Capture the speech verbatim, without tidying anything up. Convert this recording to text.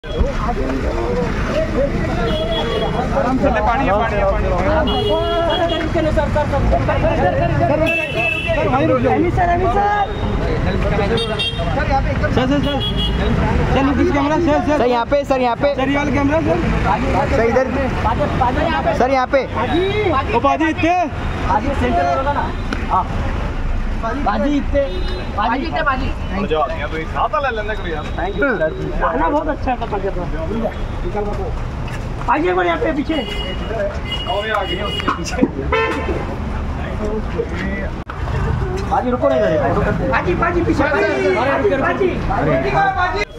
पानी है, पानी है, पानी सर यहाँ पे सर यहाँ पे सर ये वाला कैमरा सर इधर सर यहाँ पे ओ बाजी इतने सेंटर होगा ना। हाँ बाजी इतने बाजी इतने बाजी मजा आ गया भाई, खाता ले लेने को यार। थैंक यू सर, खाना बहुत अच्छा था पाजी का। निकल बाबू पाजी को यहाँ पे पीछे और ये आ गई उसके पीछे। बाजी रुको नहीं, बाजी बाजी पीछे बाजी बाजी